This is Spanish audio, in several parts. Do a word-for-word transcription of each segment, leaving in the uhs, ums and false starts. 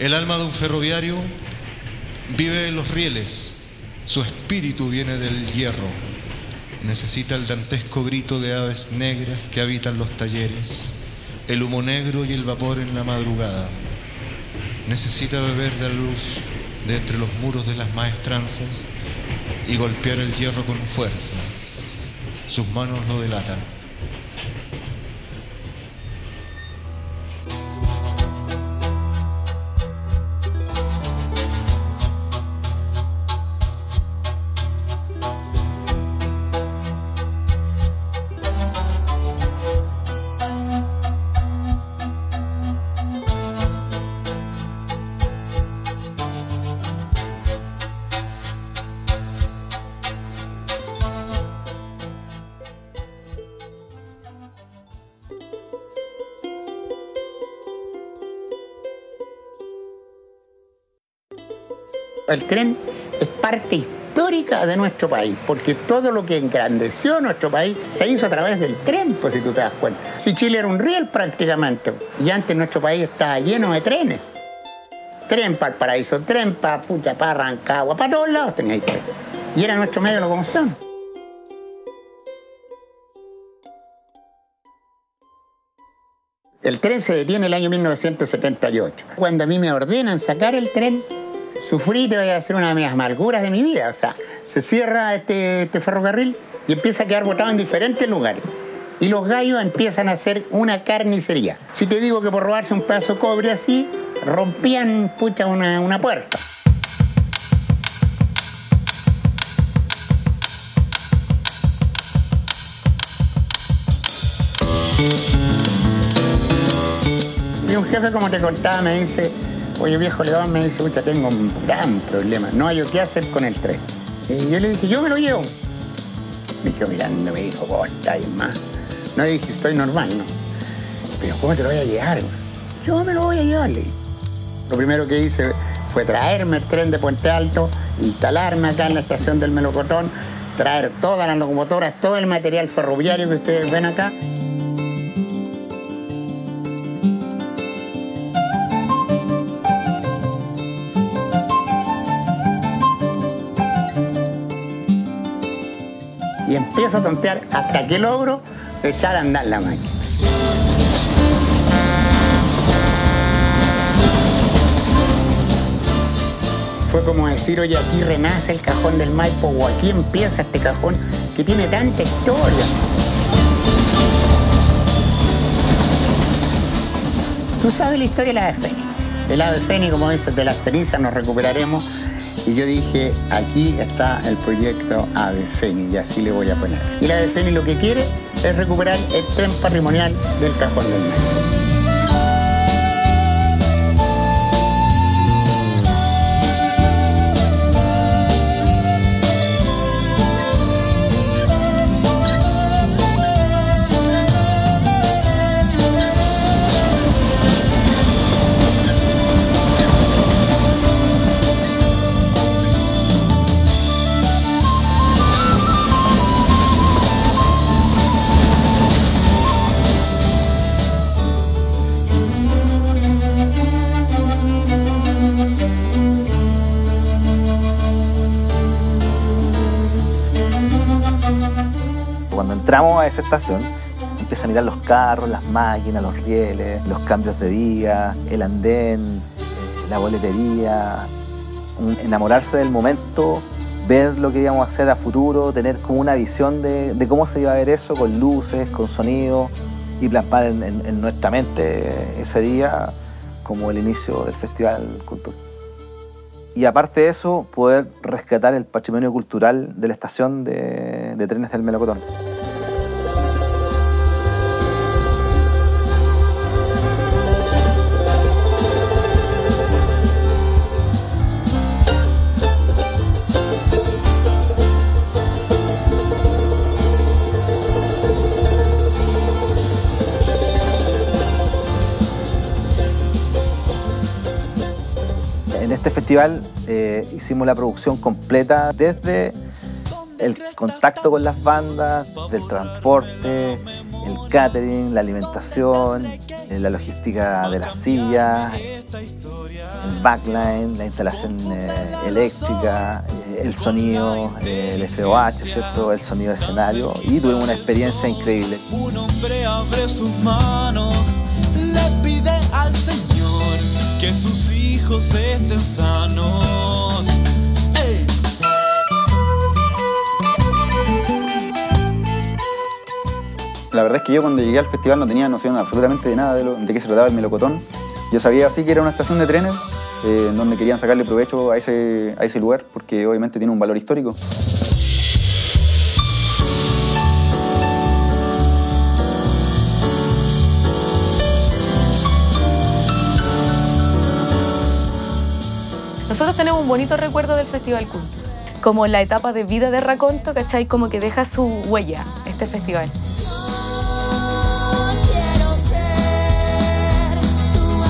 El alma de un ferroviario vive en los rieles, su espíritu viene del hierro. Necesita el dantesco grito de aves negras que habitan los talleres, el humo negro y el vapor en la madrugada. Necesita beber de la luz de entre los muros de las maestranzas y golpear el hierro con fuerza. Sus manos lo delatan. El tren es parte histórica de nuestro país, porque todo lo que engrandeció nuestro país se hizo a través del tren, pues si tú te das cuenta. Si Chile era un riel prácticamente, y antes nuestro país estaba lleno de trenes. Tren para el Paraíso, tren para Pucha, para Rancagua, para todos lados tenía ahí tren. Y era nuestro medio de locomoción. El tren se detiene el año mil novecientos setenta y ocho. Cuando a mí me ordenan sacar el tren, sufrí, te voy a hacer una de mis amarguras de mi vida. O sea, se cierra este, este ferrocarril y empieza a quedar botado en diferentes lugares. Y los gallos empiezan a hacer una carnicería. Si te digo que por robarse un pedazo de cobre así, rompían, pucha, una, una puerta. Y un jefe, como te contaba, me dice: oye, viejo León, me dice, pucha, tengo un gran problema, no hay qué hacer con el tren. Y yo le dije, yo me lo llevo. Me quedó mirando, me dijo, vos estáis más. No, le dije, estoy normal, ¿no? Pero ¿cómo te lo voy a llevar? Yo me lo voy a llevar, le dije. Lo primero que hice fue traerme el tren de Puente Alto, instalarme acá en la estación del Melocotón, traer todas las locomotoras, todo el material ferroviario que ustedes ven acá. Y empiezo a tontear hasta que logro echar a andar la máquina. Fue como decir, oye, aquí renace el cajón del Maipo, o aquí empieza este cajón que tiene tanta historia. Tú sabes la historia del ave fénix. El ave fénix, como dices, de las cenizas nos recuperaremos. Y yo dije, aquí está el proyecto Ave Fénix, y así le voy a poner. Y el Ave Fénix lo que quiere es recuperar el tren patrimonial del Cajón del Maipo. Cuando entramos a esa estación, empieza a mirar los carros, las máquinas, los rieles, los cambios de vía, el andén, eh, la boletería, un, enamorarse del momento, ver lo que íbamos a hacer a futuro, tener como una visión de, de cómo se iba a ver eso, con luces, con sonido, y plasmar en, en, en nuestra mente ese día como el inicio del Festival Cultural. Y aparte de eso, poder rescatar el patrimonio cultural de la estación de, de trenes del Melocotón. En este festival eh, hicimos la producción completa, desde el contacto con las bandas, del transporte, el catering, la alimentación, la logística de las sillas, el backline, la instalación eh, eléctrica, eh, el sonido, eh, el F O H, ¿cierto? El sonido de escenario, y tuvimos una experiencia increíble. Un hombre abre sus manos, le pide al Señor que sus hijos estén sanos. ¡Ey! La verdad es que yo cuando llegué al festival no tenía noción absolutamente de nada de, lo, de qué se trataba el melocotón. Yo sabía así que era una estación de trenes eh, en donde querían sacarle provecho a ese, a ese lugar porque obviamente tiene un valor histórico. Nosotros tenemos un bonito recuerdo del Festival Kun, como la etapa de vida de Raconto, ¿cachai? Como que deja su huella este festival. Quiero ser tu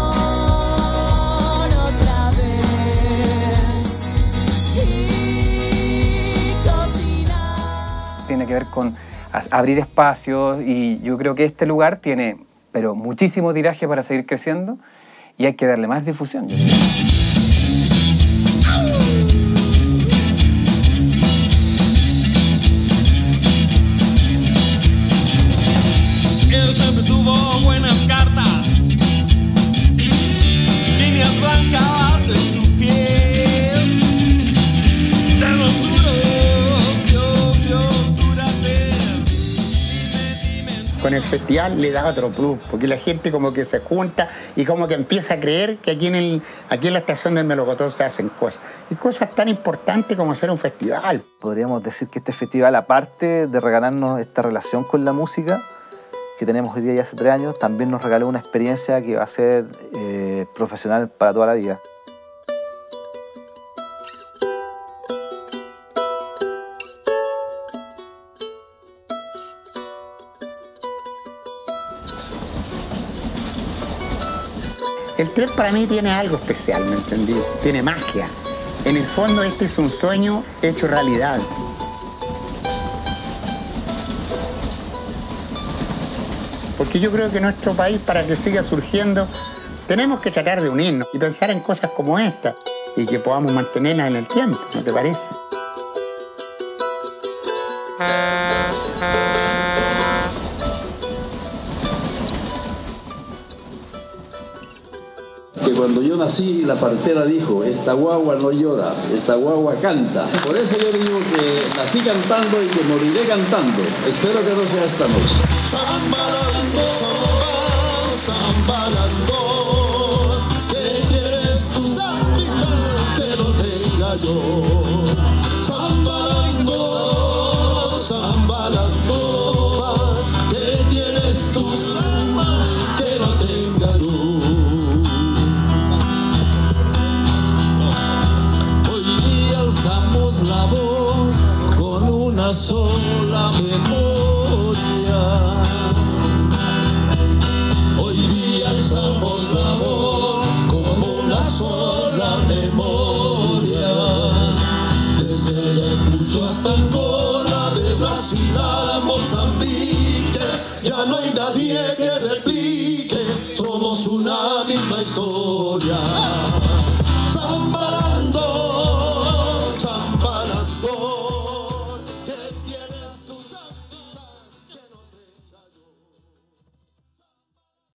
amor otra vez y cocinar. Tiene que ver con abrir espacios y yo creo que este lugar tiene pero muchísimo tiraje para seguir creciendo y hay que darle más difusión. Yo creo. Él siempre tuvo buenas cartas, líneas blancas en su piel, granos duros, Dios, Dios, dúrate. Dime, dime. Con el festival le da otro plus, porque la gente como que se junta y como que empieza a creer que aquí en, el, aquí en la estación del Melocotón se hacen cosas. Y cosas tan importantes como hacer un festival. Podríamos decir que este festival, aparte de regalarnos esta relación con la música que tenemos hoy día ya hace tres años, también nos regaló una experiencia que va a ser eh, profesional para toda la vida. El tren para mí tiene algo especial, ¿me entendí? Tiene magia. En el fondo este es un sueño hecho realidad. Porque yo creo que nuestro país, para que siga surgiendo, tenemos que tratar de unirnos y pensar en cosas como esta y que podamos mantenerlas en el tiempo, ¿no te parece? Que cuando yo nací, la partera dijo, esta guagua no llora, esta guagua canta. Por eso yo digo que nací cantando y que moriré cantando. Espero que no sea esta noche.